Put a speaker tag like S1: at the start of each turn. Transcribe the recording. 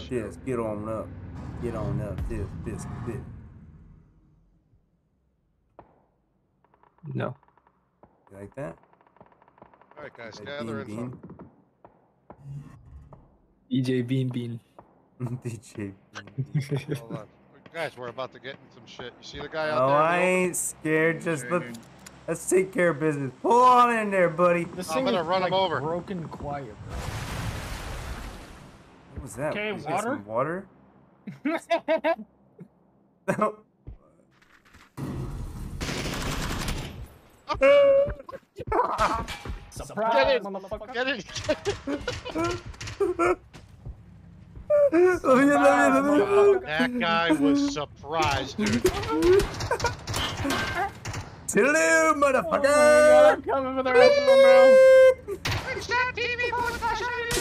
S1: this. Get on up. Get on up. This.
S2: No.
S1: You like that?
S3: All right, guys, gather info.
S2: DJ Bean.
S1: DJ.
S3: Hold on. Guys, we're about to get in some shit. You see the guy out
S1: Oh,
S3: there?
S1: I ain't scared. Just let's take care of business. Pull on in there, buddy.
S4: This
S3: I'm
S4: thing
S3: gonna
S4: is,
S3: run
S4: like,
S3: him over.
S4: broken quiet, bro.
S1: What was that?
S4: Okay,
S1: Was that some water?
S4: Surprise,
S3: Get it!
S4: motherfucker.
S3: Get it! That guy was surprised, dude.
S1: Hello, motherfucker!
S4: Oh my God, I'm coming for the rest of them, bro.
S3: It's that TV